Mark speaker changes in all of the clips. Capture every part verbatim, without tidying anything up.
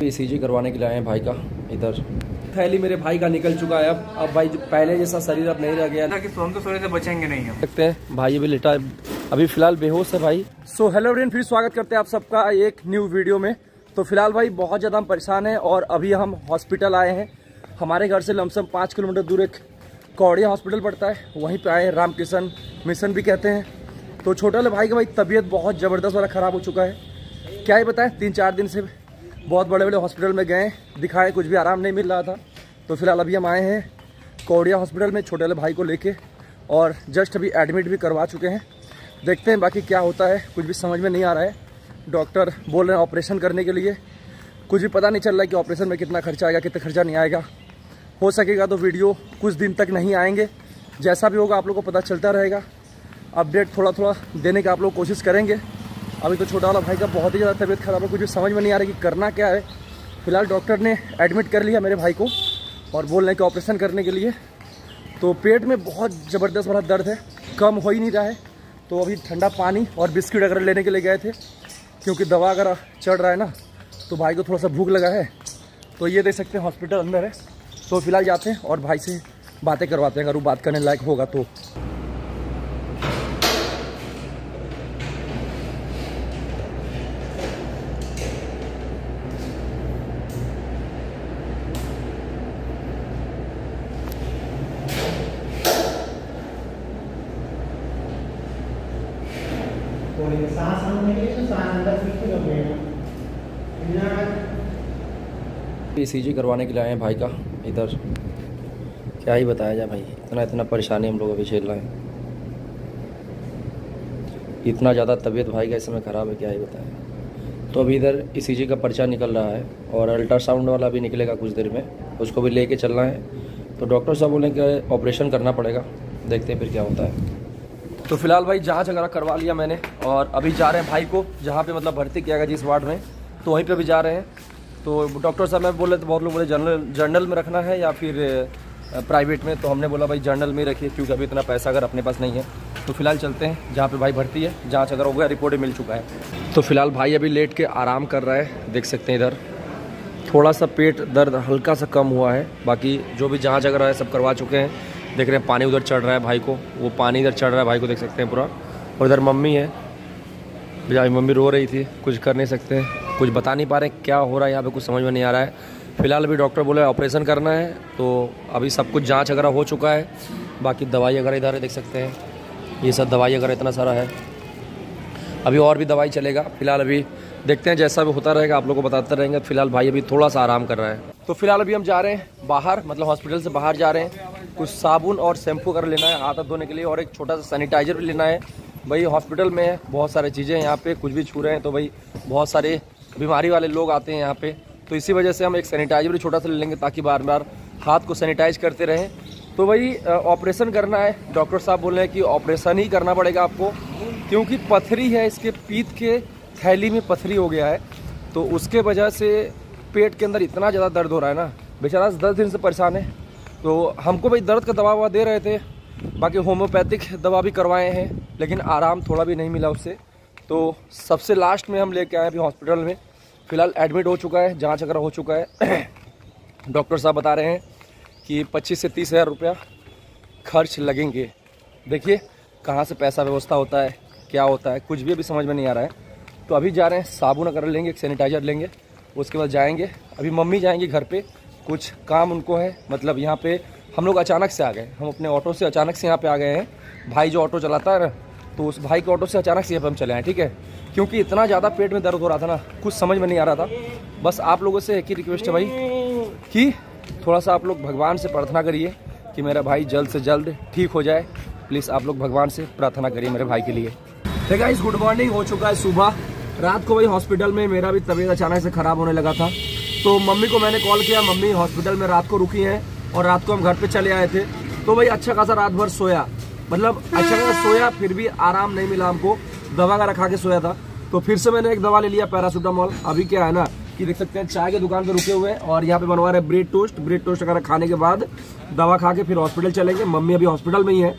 Speaker 1: ECG करवाने के लिए आए हैं भाई का। इधर थैली मेरे भाई का निकल चुका है। अब अब भाई पहले जैसा शरीर अब नहीं रह गया कि सोन तो सोने से बचेंगे नहीं हम सकते हैं। भाई अभी लेटा अभी फिलहाल बेहोश है भाई। सो हेलो फ्रेंड, फिर स्वागत करते हैं आप सबका एक न्यू वीडियो में। तो फिलहाल भाई बहुत ज़्यादा हम परेशान हैं और अभी हम हॉस्पिटल आए हैं। हमारे घर से लमसम पाँच किलोमीटर दूर एक कौड़िया हॉस्पिटल पड़ता है, वहीं पे आए हैं। रामकिशन मिशन भी कहते हैं। तो छोटा वाले भाई का भाई तबीयत बहुत ज़बरदस्त वाला ख़राब हो चुका है। क्या ही बताएं, तीन चार दिन से बहुत बड़े बड़े हॉस्पिटल में गए, दिखाए, कुछ भी आराम नहीं मिल रहा था। तो फिलहाल अभी हम आए हैं कौड़िया हॉस्पिटल में छोटे वाले भाई को लेके और जस्ट अभी एडमिट भी करवा चुके हैं। देखते हैं बाकी क्या होता है, कुछ भी समझ में नहीं आ रहा है। डॉक्टर बोल रहे हैं ऑपरेशन करने के लिए, कुछ भी पता नहीं चल रहा है कि ऑपरेशन में कितना खर्चा आएगा, कितना खर्चा नहीं आएगा। हो सकेगा तो वीडियो कुछ दिन तक नहीं आएंगे, जैसा भी होगा आप लोग को पता चलता रहेगा। अपडेट थोड़ा थोड़ा देने का आप लोग कोशिश करेंगे। अभी तो छोटा वाला भाई का बहुत ही ज़्यादा तबीयत खराब है, कुछ भी समझ में नहीं आ रहा है कि करना क्या है। फिलहाल डॉक्टर ने एडमिट कर लिया मेरे भाई को और बोल रहे हैं कि ऑपरेशन करने के लिए। तो पेट में बहुत ज़बरदस्त वाला दर्द है, कम हो ही नहीं रहा है। तो अभी ठंडा पानी और बिस्किट अगर लेने के लिए गए थे, क्योंकि दवा अगर चढ़ रहा है ना, तो भाई को थोड़ा सा भूख लगा है। तो ये देख सकते हैं हॉस्पिटल अंदर है। तो फिलहाल जाते हैं और भाई से बातें करवाते हैं, अगर वो बात करने लायक होगा तो।
Speaker 2: सांस आने के लिए तो सांस अंदर फिट हो गया।
Speaker 1: ईसीजी करवाने के लिए आए हैं भाई का। इधर क्या ही बताया जाए भाई, इतना इतना परेशानी हम लोग अभी झेल रहे हैं। इतना ज़्यादा तबीयत भाई का इस समय ख़राब है, क्या ही बताएं। तो अभी इधर ईसीजी का पर्चा निकल रहा है और अल्ट्रासाउंड वाला भी निकलेगा कुछ देर में, उसको भी लेके चलना है। तो डॉक्टर साहब बोले कि ऑपरेशन करना पड़ेगा, देखते हैं फिर क्या होता है। तो फिलहाल भाई जांच वगैरह करवा लिया मैंने और अभी जा रहे हैं भाई को जहाँ पे मतलब भर्ती किया गया जिस वार्ड में, तो वहीं पे भी जा रहे हैं। तो डॉक्टर साहब मैं बोले तो बहुत लोग बोले जनरल जर्नल में रखना है या फिर प्राइवेट में, तो हमने बोला भाई जर्नल में रखिए, क्योंकि अभी इतना पैसा अगर अपने पास नहीं है। तो फिलहाल चलते हैं जहाँ पे भाई भर्ती है, जाँच अगर हो गया, रिपोर्ट मिल चुका है। तो फिलहाल भाई अभी लेट के आराम कर रहा है, देख सकते हैं। इधर थोड़ा सा पेट दर्द हल्का सा कम हुआ है, बाकी जो भी जाँच वगैरह है सब करवा चुके हैं। देख रहे हैं पानी उधर चढ़ रहा है भाई को, वो पानी इधर चढ़ रहा है भाई को, देख सकते हैं पूरा। और इधर मम्मी है, बेचारी मम्मी रो रही थी, कुछ कर नहीं सकते, कुछ बता नहीं पा रहे क्या हो रहा है यहाँ पे, कुछ समझ में नहीं आ रहा है। फिलहाल अभी डॉक्टर बोले ऑपरेशन करना है, तो अभी सब कुछ जांच वगैरह हो चुका है। बाकी दवाई वगैरह इधर देख सकते हैं, ये सब दवाई वगैरह इतना सारा है। अभी और भी दवाई चलेगा। फिलहाल अभी देखते हैं, जैसा भी होता रहेगा आप लोग को बताते रहेंगे। फिलहाल भाई अभी थोड़ा सा आराम कर रहा है। तो फिलहाल अभी हम जा रहे हैं बाहर, मतलब हॉस्पिटल से बाहर जा रहे हैं। कुछ साबुन और शैम्पू कर लेना है हाथ धोने के लिए, और एक छोटा सा सैनिटाइजर भी लेना है। भाई हॉस्पिटल में बहुत सारी चीज़ें हैं यहाँ पे, कुछ भी छू रहे हैं तो भाई बहुत सारे बीमारी वाले लोग आते हैं यहाँ पे। तो इसी वजह से हम एक सैनिटाइजर भी छोटा सा ले लेंगे, ताकि बार बार हाथ को सैनिटाइज करते रहें। तो भाई ऑपरेशन करना है, डॉक्टर साहब बोल रहे हैं कि ऑपरेशन ही करना पड़ेगा आपको, क्योंकि पथरी है इसके पीठ के थैली में, पथरी हो गया है। तो उसके वजह से पेट के अंदर इतना ज़्यादा दर्द हो रहा है ना, बेचारा दस दिन से परेशान है। तो हमको भाई दर्द का दवा ववा दे रहे थे, बाकी होम्योपैथिक दवा भी करवाए हैं, लेकिन आराम थोड़ा भी नहीं मिला उससे। तो सबसे लास्ट में हम लेके आए अभी हॉस्पिटल में। फिलहाल एडमिट हो चुका है, जांच वगैरह हो चुका है। डॉक्टर साहब बता रहे हैं कि पच्चीस से तीस हज़ार रुपया खर्च लगेंगे। देखिए कहाँ से पैसा व्यवस्था होता है, क्या होता है, कुछ भी अभी समझ में नहीं आ रहा है। तो अभी जा रहे हैं, साबुन वगैरह लेंगे, एक सैनिटाइजर लेंगे, उसके बाद जाएंगे। अभी मम्मी जाएंगी घर पे, कुछ काम उनको है। मतलब यहाँ पे हम लोग अचानक से आ गए, हम अपने ऑटो से अचानक से यहाँ पे आ गए हैं। भाई जो ऑटो चलाता है ना, तो उस भाई के ऑटो से अचानक से यहाँ पे हम चले आए, ठीक है। क्योंकि इतना ज़्यादा पेट में दर्द हो रहा था ना, कुछ समझ में नहीं आ रहा था। बस आप लोगों से एक ही रिक्वेस्ट है भाई कि थोड़ा सा आप लोग भगवान से प्रार्थना करिए कि मेरा भाई जल्द से जल्द ठीक हो जाए। प्लीज़ आप लोग भगवान से प्रार्थना करिए मेरे भाई के लिए। ठीक है गाइस, गुड मॉर्निंग हो चुका है सुबह। रात को भाई हॉस्पिटल में मेरा भी तबीयत अचानक से ख़राब होने लगा था, तो मम्मी को मैंने कॉल किया। मम्मी हॉस्पिटल में रात को रुकी हैं और रात को हम घर पे चले आए थे। तो भाई अच्छा खासा रात भर सोया, मतलब अच्छा खासा सोया, फिर भी आराम नहीं मिला हमको। दवा का रखा के सोया था। तो फिर से मैंने एक दवा ले लिया, पैरासीटामोल। अभी क्या है ना कि देख सकते हैं चाय के दुकान पे रुके हुए हैं और यहाँ पे बनवा रहे ब्रेड टोस्ट। ब्रेड टोस्ट वगैरह खाने के बाद दवा खा के फिर हॉस्पिटल चलेंगे। मम्मी अभी हॉस्पिटल में ही है।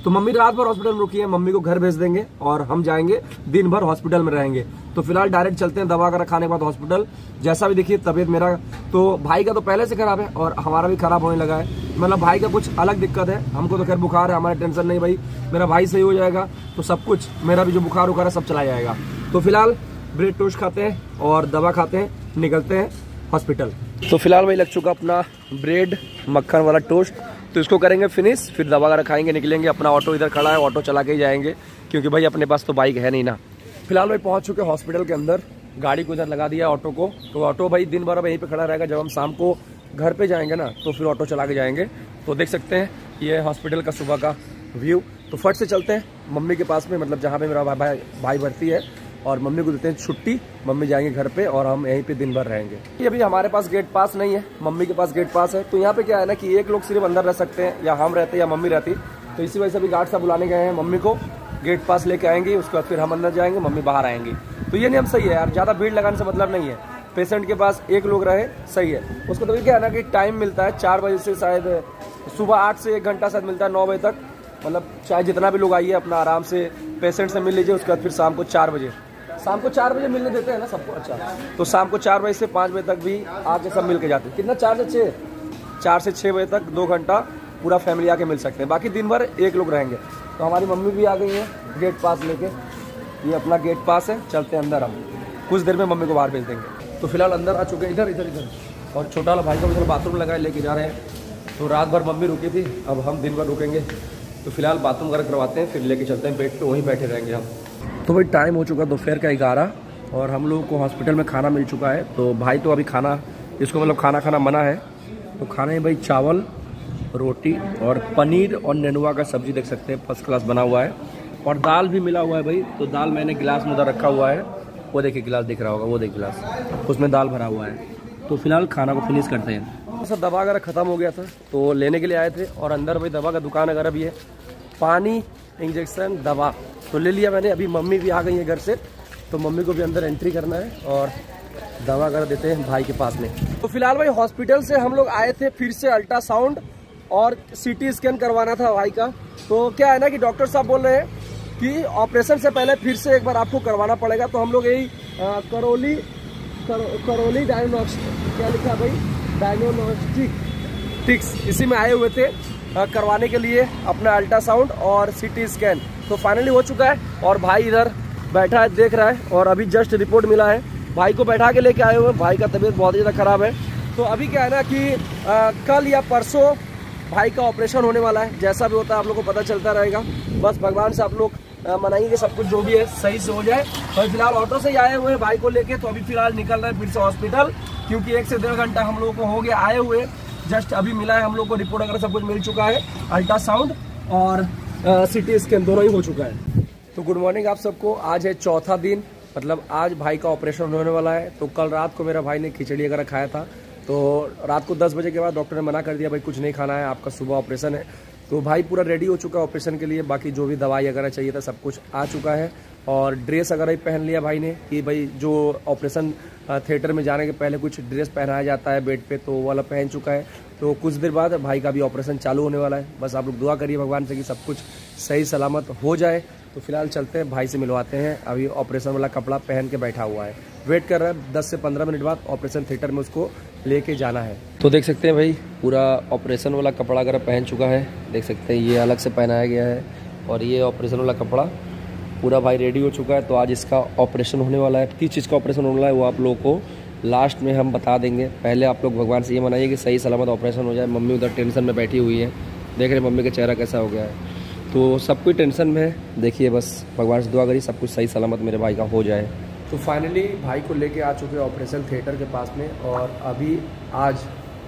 Speaker 3: तो मम्मी रात भर हॉस्पिटल में रुकी है, मम्मी को घर भेज देंगे और हम जाएंगे दिन भर हॉस्पिटल में रहेंगे। तो फिलहाल डायरेक्ट चलते हैं दवा वगैरह खाने के बाद हॉस्पिटल। जैसा भी देखिए तबीयत मेरा, तो भाई का तो पहले से खराब है और हमारा भी खराब होने लगा है। मतलब भाई का कुछ अलग दिक्कत है, हमको तो खैर बुखार है, हमारा टेंशन नहीं भाई, मेरा भाई सही हो जाएगा तो सब कुछ, मेरा भी जो बुखार उखार है सब चला जाएगा। तो फिलहाल ब्रेड टोस्ट खाते हैं और दवा खाते हैं, निकलते हैं हॉस्पिटल। तो फिलहाल भाई लग चुका अपना ब्रेड मक्खन वाला टोस्ट, तो इसको करेंगे फिनिश, फिर दवा वगैरह खाएंगे, निकलेंगे। अपना ऑटो इधर खड़ा है, ऑटो चला के ही जाएंगे क्योंकि भाई अपने पास तो बाइक है नहीं ना। फिलहाल भाई पहुंच चुके हॉस्पिटल के अंदर, गाड़ी को इधर लगा दिया ऑटो को। तो ऑटो भाई दिन भर अब यहीं पे खड़ा रहेगा, जब हम शाम को घर पे जाएंगे ना तो फिर ऑटो चला के जाएंगे। तो देख सकते हैं ये हॉस्पिटल का सुबह का व्यू। तो फट से चलते हैं मम्मी के पास में, मतलब जहाँ पे मेरा भाई भाई भर्ती है, और मम्मी को देते हैं छुट्टी। मम्मी जाएंगे घर पे और हम यहीं पे दिन भर रहेंगे। ये अभी हमारे पास गेट पास नहीं है, मम्मी के पास गेट पास है। तो यहाँ पे क्या है ना कि एक लोग सिर्फ अंदर रह सकते हैं, या हम रहते या मम्मी रहती। तो इसी वजह से अभी गार्ड साहब बुलाने गए हैं मम्मी को, गेट पास लेके आएंगे, उसके बाद फिर हम अंदर जाएंगे, मम्मी बाहर आएंगी। तो ये नियम सही है यार, ज़्यादा भीड़ लगाने से मतलब नहीं है, पेशेंट के पास एक लोग रहे सही है। उसको तो क्या है ना कि टाइम मिलता है चार बजे से, शायद सुबह आठ से एक घंटा शायद मिलता है नौ बजे तक। मतलब चाहे जितना भी लोग आइए अपना आराम से पेशेंट से मिल लीजिए। उसके बाद फिर शाम को चार बजे शाम को चार बजे मिलने देते हैं ना सबको। अच्छा, तो शाम को चार बजे से पाँच बजे तक भी आके सब मिल के जाते हैं। कितना, चार से छः चार से छः बजे तक दो घंटा पूरा फैमिली आके मिल सकते हैं। बाकी दिन भर एक लोग रहेंगे। तो हमारी मम्मी भी आ गई है गेट पास लेके, ये अपना गेट पास है। चलते हैं अंदर, हम कुछ देर में मम्मी को बाहर भेज देंगे। तो फिलहाल अंदर आ चुके हैं, इधर इधर इधर। और छोटा वाला भाई को भी बाथरूम लगाए लेके जा रहे हैं। तो रात भर मम्मी रुकी थी, अब हम दिन भर रुकेंगे। तो फिलहाल बाथरूम वगैरह करवाते हैं, फिर लेके चलते हैं बेड पे, वहीं बैठे रहेंगे हम। तो भाई टाइम हो चुका दोपहर का ग्यारह, और हम लोगों को हॉस्पिटल में खाना मिल चुका है। तो भाई तो अभी खाना, इसको मतलब खाना खाना मना है। तो खाने में भाई चावल, रोटी और पनीर और नेनुआ का सब्जी देख सकते हैं, फर्स्ट क्लास बना हुआ है। और दाल भी मिला हुआ है भाई। तो दाल मैंने गिलास में उधर रखा हुआ है, वो देखिए गिलास दिख रहा होगा, वो देखिए गिलास, उसमें दाल भरा हुआ है। तो फिलहाल खाना को फिनिश करते हैं। सब दवा वगैरह खत्म हो गया था तो लेने के लिए आए थे, और अंदर भाई दवा का दुकान वगैरह भी है, पानी, इंजेक्शन, दवा तो ले लिया मैंने। अभी मम्मी भी आ गई है घर से, तो मम्मी को भी अंदर एंट्री करना है और दवा वगैरह देते हैं भाई के पास में। तो फिलहाल भाई हॉस्पिटल से हम लोग आए थे, फिर से अल्ट्रासाउंड और सीटी स्कैन करवाना था भाई का। तो क्या है ना कि डॉक्टर साहब बोल रहे हैं कि ऑपरेशन से पहले फिर से एक बार आपको करवाना पड़ेगा। तो हम लोग यही करौली कर, करौली डायग्नोस्टिक, क्या लिखा भाई, डायग्नोस्टिक टिक्स, इसी में आए हुए थे आ, करवाने के लिए अपना अल्ट्रासाउंड और सीटी स्कैन। तो फाइनली हो चुका है, और भाई इधर बैठा है देख रहा है, और अभी जस्ट रिपोर्ट मिला है। भाई को बैठा के लेके आए हुए, भाई का तबीयत बहुत ही ज़्यादा खराब है। तो अभी क्या है ना कि आ, कल या परसों भाई का ऑपरेशन होने वाला है। जैसा भी होता है आप लोग को पता चलता रहेगा। बस भगवान से आप लोग मनाएंगे सब कुछ जो भी है सही से हो जाए। और फिलहाल ऑटो से ही आए हुए हैं भाई को लेके। तो अभी फिलहाल निकल रहे हैं फिर से हॉस्पिटल, क्योंकि एक से डेढ़ घंटा हम लोगों को हो गया आए हुए। जस्ट अभी मिला है हम लोग को, रिपोर्ट वगैरह सब कुछ मिल चुका है, अल्ट्रासाउंड और सीटी स्कैन दोनों ही हो चुका है। तो गुड मॉर्निंग आप सबको। आज है चौथा दिन, मतलब आज भाई का ऑपरेशन होने वाला है। तो कल रात को मेरा भाई ने खिचड़ी वगैरह खाया था, तो रात को दस बजे के बाद डॉक्टर ने मना कर दिया भाई कुछ नहीं खाना है, आपका सुबह ऑपरेशन है। तो भाई पूरा रेडी हो चुका है ऑपरेशन के लिए। बाकी जो भी दवाई वगैरह चाहिए था सब कुछ आ चुका है, और ड्रेस वगैरह ही पहन लिया भाई ने कि भाई जो ऑपरेशन थिएटर में जाने के पहले कुछ ड्रेस पहनाया जाता है बेड पे, तो वो वाला पहन चुका है। तो कुछ देर बाद भाई का भी ऑपरेशन चालू होने वाला है। बस आप लोग दुआ करिए भगवान से कि सब कुछ सही सलामत हो जाए। तो फिलहाल चलते हैं भाई से मिलवाते हैं। अभी ऑपरेशन वाला कपड़ा पहन के बैठा हुआ है, वेट कर रहा है। दस से पंद्रह मिनट बाद ऑपरेशन थिएटर में उसको लेके जाना है। तो देख सकते हैं भाई पूरा ऑपरेशन वाला कपड़ा वगैरह पहन चुका है, देख सकते हैं ये अलग से पहनाया गया है, और ये ऑपरेशन वाला कपड़ा पूरा भाई रेडी हो चुका है। तो आज इसका ऑपरेशन होने वाला है। किस चीज़ का ऑपरेशन होने वाला है वो आप लोगों को लास्ट में हम बता देंगे। पहले आप लोग भगवान से ये मनाइए कि सही सलामत ऑपरेशन हो जाए। मम्मी उधर टेंशन में बैठी हुई है, देख रहे मम्मी का चेहरा कैसा हो गया है। तो सब कोई टेंशन में है। देखिए बस भगवान से दुआ करिए सब कुछ सही सलामत मेरे भाई का हो जाए। तो फाइनली भाई को लेके आ चुके हैं ऑपरेशन थिएटर के पास में, और अभी आज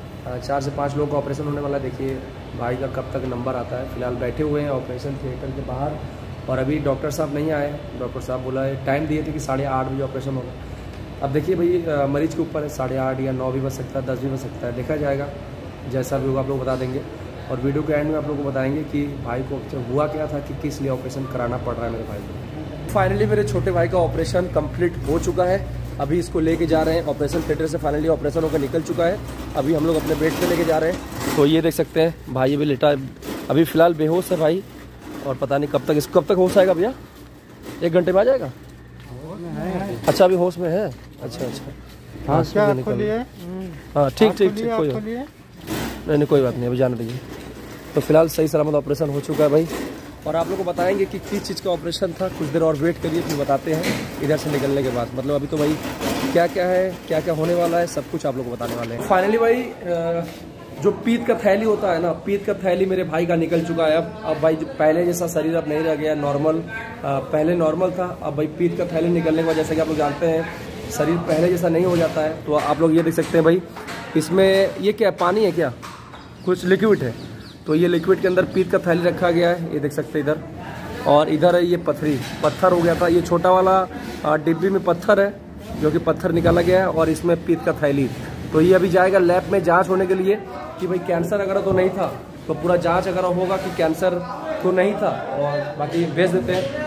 Speaker 3: चार से पाँच लोगों का ऑपरेशन होने वाला है। देखिए भाई का कब तक नंबर आता है। फिलहाल बैठे हुए हैं ऑपरेशन थिएटर के बाहर, और अभी डॉक्टर साहब नहीं आए। डॉक्टर साहब बोला है, टाइम दिए थे कि साढ़े आठ बजे ऑपरेशन होगा। अब देखिए भाई मरीज के ऊपर है, साढ़े आठ या नौ भी बज सकता है, दस भी बज सकता है, देखा जाएगा। जैसा भी होगा आप लोग बता देंगे, और वीडियो के एंड में आप लोग को बताएंगे कि भाई को हुआ क्या था, कि किस लिए ऑपरेशन कराना पड़ रहा है मेरे भाई को। फाइनली मेरे छोटे भाई का ऑपरेशन कंप्लीट हो चुका है। अभी इसको लेके जा रहे हैं ऑपरेशन थिएटर से। फाइनली ऑपरेशन होकर निकल चुका है। अभी हम लोग अपने बेड पे लेके जा रहे हैं। तो ये देख सकते हैं भाई अभी लेटा, अभी फ़िलहाल बेहोश है भाई,
Speaker 1: और पता नहीं कब तक इसको कब तक होश आएगा भैया? एक घंटे में आ जाएगा? अच्छा अभी होश में है। अच्छा अच्छा हाँ हाँ ठीक ठीक ठीक कोई बात नहीं नहीं कोई बात नहीं, अभी जाने दीजिए। तो फिलहाल सही सलामत ऑपरेशन हो चुका है भाई, और आप लोग को बताएंगे कि किस चीज़ का ऑपरेशन था। कुछ देर और वेट करिए फिर बताते हैं इधर से निकलने के बाद। मतलब अभी तो भाई क्या क्या है, क्या क्या होने वाला है, सब कुछ आप लोग को बताने वाले हैं। फाइनली भाई जो पीत का थैली होता है ना, पीत का थैली मेरे भाई का निकल चुका है। अब अब भाई जो पहले जैसा शरीर अब नहीं रह गया नॉर्मल, पहले नॉर्मल था, अब भाई पीत का थैली निकलने के बाद जैसा कि आप लोग जानते हैं शरीर पहले जैसा नहीं हो जाता है। तो आप लोग ये देख सकते हैं भाई, इसमें ये क्या पानी है क्या, कुछ लिक्विड है। तो ये लिक्विड के अंदर पीत का थैली रखा गया है, ये देख सकते हैं इधर। और इधर है ये पत्थरी, पत्थर हो गया था। ये छोटा वाला डिब्बी में पत्थर है जो कि पत्थर निकाला गया है, और इसमें पीत का थैली। तो ये अभी जाएगा लैब में जांच होने के लिए कि भाई कैंसर अगर तो नहीं था, तो पूरा जांच अगर होगा कि कैंसर तो नहीं था, और बाकी भेज देते हैं।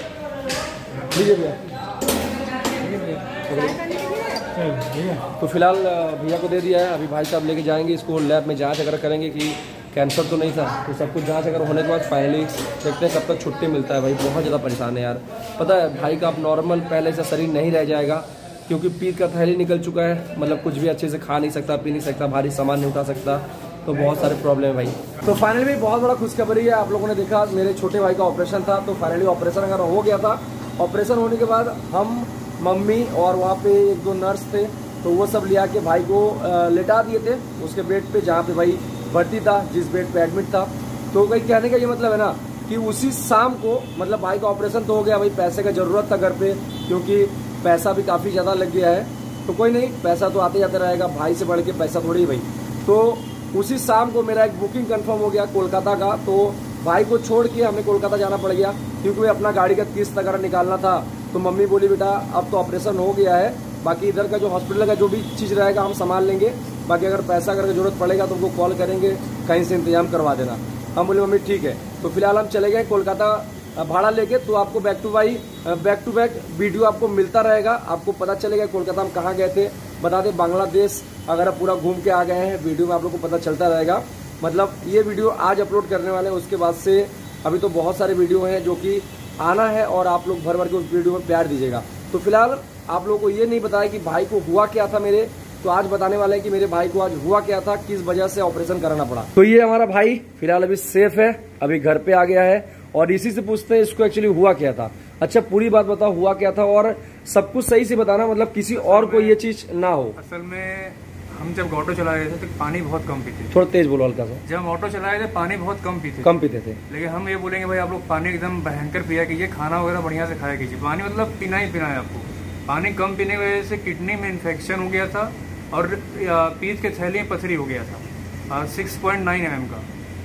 Speaker 1: तो फिलहाल भैया को दे दिया है, अभी भाई साहब लेके जाएंगे इसको लैब में जांच अगर करेंगे कि कैंसर तो नहीं था। तो सब कुछ जांच अगर होने के बाद फाइनली देखते हैं कब तक छुट्टी मिलता है। भाई बहुत ज़्यादा परेशान है यार, पता है भाई का अब नॉर्मल पहले से शरीर नहीं रह जाएगा, क्योंकि पीत का थैली निकल चुका है। मतलब कुछ भी अच्छे से खा नहीं सकता, पी नहीं सकता, भारी सामान नहीं उठा सकता, तो बहुत सारे प्रॉब्लम है भाई। तो फाइनली भी बहुत बड़ा खुशखबरी है, आप लोगों ने देखा मेरे छोटे भाई का ऑपरेशन था। तो फाइनली ऑपरेशन अगर हो गया था, ऑपरेशन होने के बाद हम मम्मी और वहाँ पे एक दो नर्स थे, तो वो सब लिया के भाई को लेटा दिए थे उसके बेड पे जहाँ पे भाई भर्ती था, जिस बेड पे एडमिट था। तो भाई कहने का ये मतलब है ना कि उसी शाम को, मतलब भाई का ऑपरेशन तो हो गया, भाई पैसे का ज़रूरत था घर पे, क्योंकि पैसा भी काफ़ी ज़्यादा लग गया है। तो कोई नहीं, पैसा तो आते जाते रहेगा, भाई से बढ़ के पैसा थोड़ी भाई। तो उसी शाम को मेरा एक बुकिंग कंफर्म हो गया कोलकाता का। तो भाई को छोड़ के हमें कोलकाता जाना पड़ गया, क्योंकि अपना गाड़ी का किस्त अगर निकालना था। तो मम्मी बोली बेटा अब तो ऑपरेशन हो गया है, बाकी इधर का जो हॉस्पिटल का जो भी चीज़ रहेगा हम संभाल लेंगे, बाकी अगर पैसा अगर जरूरत पड़ेगा तो उनको कॉल करेंगे, कहीं से इंतजाम करवा देना। हम बोले मम्मी ठीक है। तो फिलहाल हम चले गए कोलकाता भाड़ा लेके। तो आपको बैक टू भाई बैक टू बैक वीडियो आपको मिलता रहेगा, आपको पता चलेगा कोलकाता हम कहाँ गए थे। बता दें बांग्लादेश अगर आप पूरा घूम के आ गए हैं, वीडियो में आप लोग को पता चलता रहेगा। मतलब ये वीडियो आज अपलोड करने वाले हैं, उसके बाद से अभी तो बहुत सारे वीडियो हैं जो कि आना है, और आप लोग भर भर के उस वीडियो में प्यार दीजिएगा। तो फिलहाल आप लोगों को ये नहीं बताया कि भाई को हुआ क्या था मेरे, तो आज बताने वाले हैं कि मेरे भाई को आज हुआ क्या था, किस वजह से ऑपरेशन कराना पड़ा। तो ये हमारा भाई फिलहाल अभी सेफ है, अभी घर पे आ गया है, और इसी से पूछते हैं इसको एक्चुअली हुआ क्या था। अच्छा पूरी बात बताओ, हुआ क्या था, और सब कुछ सही से बताना, मतलब किसी और को ये चीज ना हो।
Speaker 4: असल में हम जब ऑटो चला रहे थे तो पानी बहुत कम पीते थे।
Speaker 1: थोड़ा तेज बोलो हल्का सा।
Speaker 4: जब हम ऑटो चला रहे थे पानी बहुत कम पीते
Speaker 1: कम पीते थे।
Speaker 4: लेकिन हम ये बोलेंगे भाई आप लोग पानी एकदम भयंकर पिया कीजिए, खाना वगैरह बढ़िया से खाया कीजिए। पानी मतलब पीना ही पीना है आपको। पानी कम पीने की वजह से किडनी में इन्फेक्शन हो गया था, और पीत के थैली में पथरी हो गया था six point nine M M का।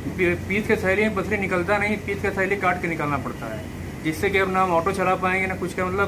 Speaker 4: पीत के थैली में पथरी निकलता नहीं, पीत का थैली काट के निकालना पड़ता है, जिससे कि अब ना हम ऑटो चला पाएंगे ना कुछ का। मतलब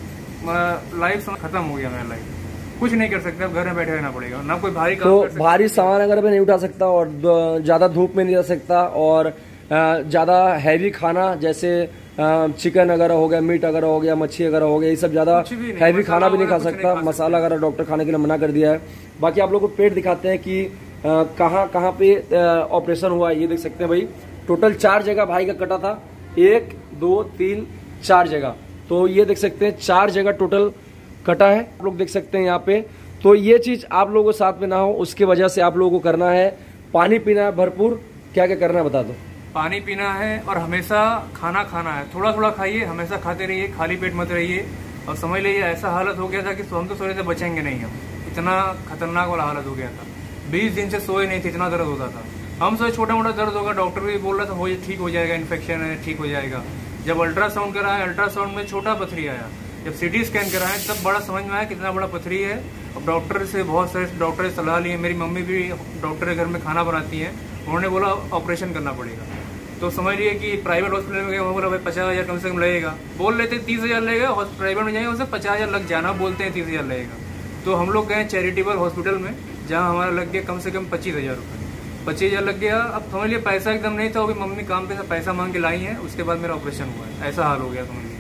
Speaker 4: एकदम लाइफ खत्म हो गया मेरा लाइफ, कुछ नहीं कर सकते, अब घर में बैठे रहना पड़ेगा, ना कोई भारी काम
Speaker 1: तो
Speaker 4: कर सकता।
Speaker 1: भारी सामान अगर मैं नहीं उठा सकता, और ज्यादा धूप में नहीं रह सकता, और ज्यादा हैवी खाना जैसे चिकन वगैरह हो गया, मीट वगैरह हो गया, मच्छी वगैरह हो गया, ये सब ज्यादा हैवी खाना भी नहीं खा सकता। मसाला वगैरह डॉक्टर खाने के लिए मना कर दिया है। बाकी आप लोग को पेट दिखाते हैं कि कहाँ कहाँ पे ऑपरेशन हुआ है। ये देख सकते हैं भाई, टोटल चार जगह भाई का कटा था, एक दो तीन चार जगह। तो ये देख सकते हैं चार जगह टोटल कटा है, आप लोग देख सकते हैं यहाँ पे। तो ये चीज आप लोगों को साथ में ना हो, उसकी वजह से आप लोगों को करना है, पानी पीना है भरपूर। क्या क्या करना है बता दो।
Speaker 4: पानी पीना है, और हमेशा खाना खाना है, थोड़ा थोड़ा खाइए, हमेशा खाते रहिए, खाली पेट मत रहिए। और समझ लीजिए ऐसा हालत हो गया था कि हम तो सोने से बचेंगे नहीं, हम इतना खतरनाक वाला हालत हो गया था। बीस दिन से सोए नहीं थे, इतना दर्द होता था। हम सोचे छोटा मोटा दर्द होगा, डॉक्टर भी बोल रहा था हो ठीक हो जाएगा, इन्फेक्शन है ठीक हो जाएगा। जब अल्ट्रासाउंड कराया, अल्ट्रासाउंड में छोटा पथरी आया। जब सीटी स्कैन कराया तब बड़ा समझ में आया कितना बड़ा पथरी है। अब डॉक्टर से बहुत सारे डॉक्टर से सलाह लिए, मेरी मम्मी भी डॉक्टर के घर में खाना बनाती है, उन्होंने बोला ऑपरेशन करना पड़ेगा। तो समझ लिए कि प्राइवेट हॉस्पिटल में गए, बोला भाई पचास हज़ार कम से कम लगेगा। बोल लेते तीस हज़ार लगेगा, प्राइवेट में जाएंगे उससे पचास हज़ार लग जाना, बोलते हैं तीस हज़ार लगेगा। तो हम लोग गए चैरिटेबल हॉस्पिटल में, जहाँ हमारा लग गया कम से कम पच्चीस हज़ार रुपये पच्चीस हज़ार लग गया। अब समझ लिए पैसा एकदम नहीं था, अभी मम्मी काम पे पैसा मांग के लाई है, उसके बाद मेरा ऑपरेशन हुआ है। ऐसा हाल हो गया समझ